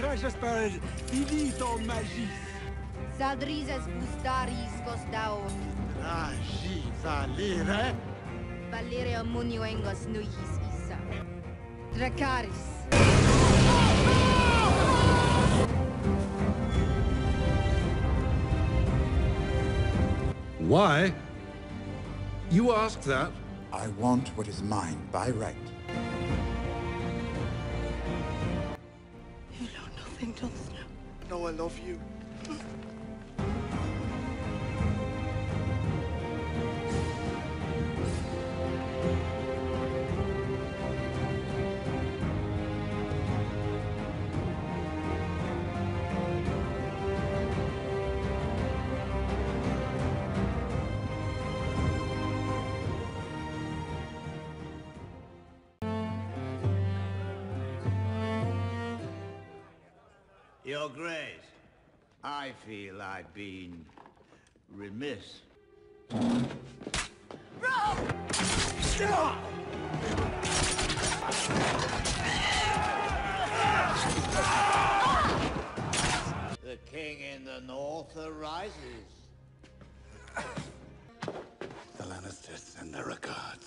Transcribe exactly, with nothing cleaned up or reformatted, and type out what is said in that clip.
precious bird, finito magis. Saldrizes bustaris costao. Agi valere. Valeria munioengos nuihis isa. Dracaris. Why? You ask that? I want what is mine by right. You know nothing, Jon Snow. No, I love you. Your Grace, I feel I've been remiss. Rob! The king in the north arises. The Lannisters send their regards.